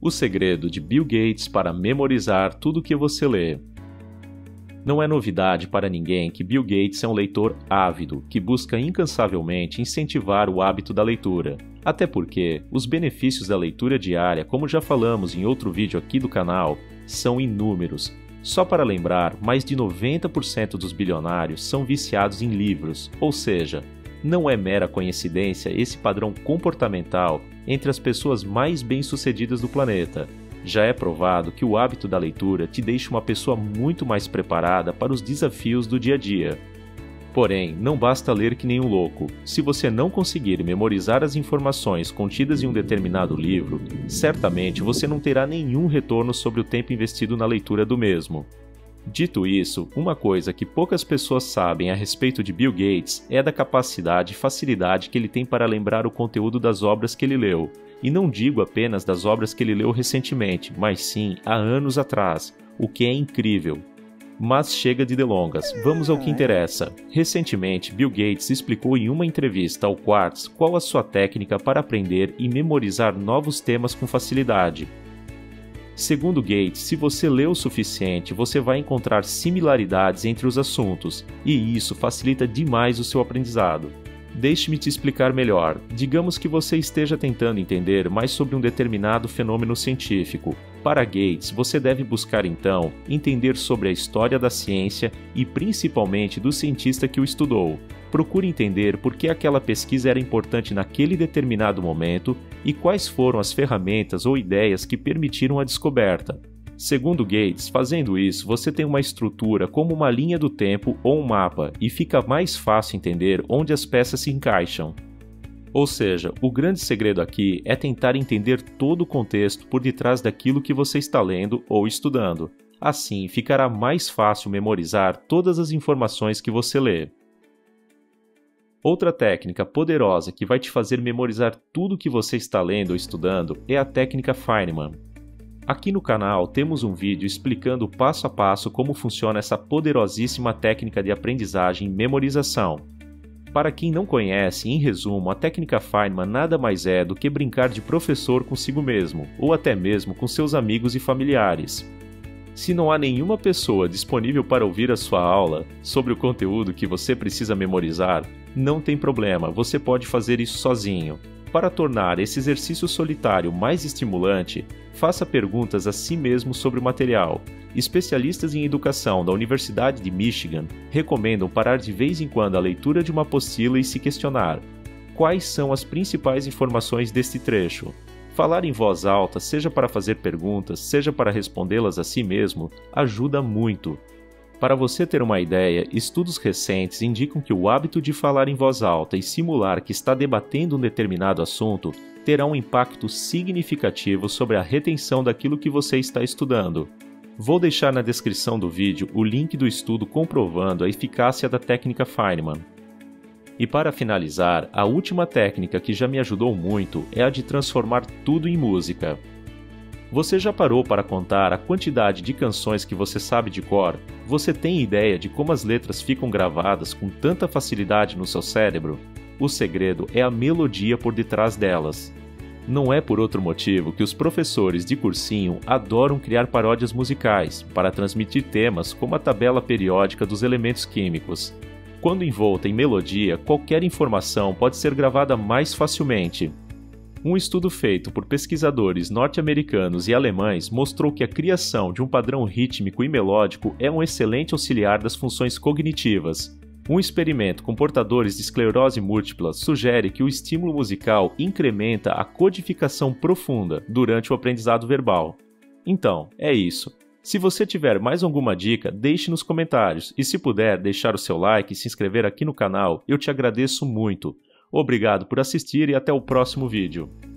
O segredo de Bill Gates para memorizar tudo o que você lê. Não é novidade para ninguém que Bill Gates é um leitor ávido, que busca incansavelmente incentivar o hábito da leitura. Até porque os benefícios da leitura diária, como já falamos em outro vídeo aqui do canal, são inúmeros. Só para lembrar, mais de 90% dos bilionários são viciados em livros, ou seja, não é mera coincidência esse padrão comportamental entre as pessoas mais bem-sucedidas do planeta. Já é provado que o hábito da leitura te deixa uma pessoa muito mais preparada para os desafios do dia a dia. Porém, não basta ler que nem um louco. Se você não conseguir memorizar as informações contidas em um determinado livro, certamente você não terá nenhum retorno sobre o tempo investido na leitura do mesmo. Dito isso, uma coisa que poucas pessoas sabem a respeito de Bill Gates é da capacidade e facilidade que ele tem para lembrar o conteúdo das obras que ele leu. E não digo apenas das obras que ele leu recentemente, mas sim há anos atrás, o que é incrível. Mas chega de delongas, vamos ao que interessa. Recentemente, Bill Gates explicou em uma entrevista ao Quartz qual a sua técnica para aprender e memorizar novos temas com facilidade. Segundo Gates, se você lê o suficiente, você vai encontrar similaridades entre os assuntos, e isso facilita demais o seu aprendizado. Deixe-me te explicar melhor. Digamos que você esteja tentando entender mais sobre um determinado fenômeno científico. Para Gates, você deve buscar então entender sobre a história da ciência e principalmente do cientista que o estudou. Procure entender por que aquela pesquisa era importante naquele determinado momento e quais foram as ferramentas ou ideias que permitiram a descoberta. Segundo Gates, fazendo isso, você tem uma estrutura como uma linha do tempo ou um mapa e fica mais fácil entender onde as peças se encaixam. Ou seja, o grande segredo aqui é tentar entender todo o contexto por detrás daquilo que você está lendo ou estudando. Assim, ficará mais fácil memorizar todas as informações que você lê. Outra técnica poderosa que vai te fazer memorizar tudo o que você está lendo ou estudando é a técnica Feynman. Aqui no canal temos um vídeo explicando passo a passo como funciona essa poderosíssima técnica de aprendizagem e memorização. Para quem não conhece, em resumo, a técnica Feynman nada mais é do que brincar de professor consigo mesmo, ou até mesmo com seus amigos e familiares. Se não há nenhuma pessoa disponível para ouvir a sua aula sobre o conteúdo que você precisa memorizar, não tem problema, você pode fazer isso sozinho. Para tornar esse exercício solitário mais estimulante, faça perguntas a si mesmo sobre o material. Especialistas em educação da Universidade de Michigan recomendam parar de vez em quando a leitura de uma apostila e se questionar: quais são as principais informações deste trecho? Falar em voz alta, seja para fazer perguntas, seja para respondê-las a si mesmo, ajuda muito. Para você ter uma ideia, estudos recentes indicam que o hábito de falar em voz alta e simular que está debatendo um determinado assunto terá um impacto significativo sobre a retenção daquilo que você está estudando. Vou deixar na descrição do vídeo o link do estudo comprovando a eficácia da técnica Feynman. E para finalizar, a última técnica que já me ajudou muito é a de transformar tudo em música. Você já parou para contar a quantidade de canções que você sabe de cor? Você tem ideia de como as letras ficam gravadas com tanta facilidade no seu cérebro? O segredo é a melodia por detrás delas. Não é por outro motivo que os professores de cursinho adoram criar paródias musicais para transmitir temas como a tabela periódica dos elementos químicos. Quando envolta em melodia, qualquer informação pode ser gravada mais facilmente. Um estudo feito por pesquisadores norte-americanos e alemães mostrou que a criação de um padrão rítmico e melódico é um excelente auxiliar das funções cognitivas. Um experimento com portadores de esclerose múltipla sugere que o estímulo musical incrementa a codificação profunda durante o aprendizado verbal. Então, é isso. Se você tiver mais alguma dica, deixe nos comentários e se puder deixar o seu like e se inscrever aqui no canal, eu te agradeço muito. Obrigado por assistir e até o próximo vídeo.